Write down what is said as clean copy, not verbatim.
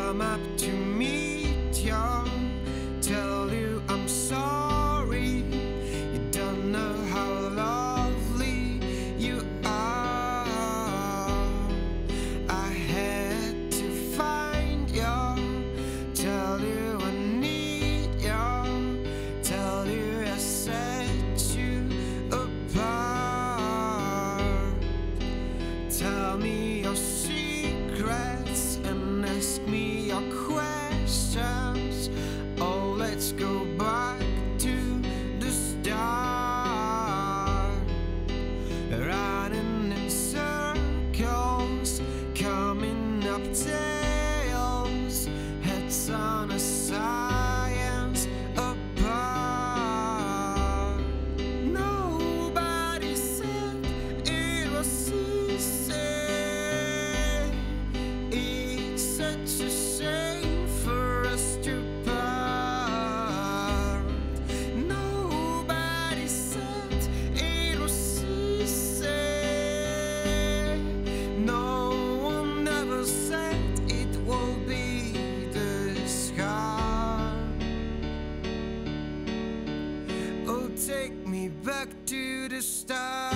come up to meet you, tell you I'm sorry. You don't know how lovely you are. I had to find you, tell you I need you, tell you I set you apart. Tell me your secrets and ask me your questions. Oh, let's go back to the start. Running in circles, coming up tails, heads on a science apart. Nobody said it was easy. It's such a shame for us to part. Nobody said it was easy. No one ever said it will be this hard. Oh, take me back to the start.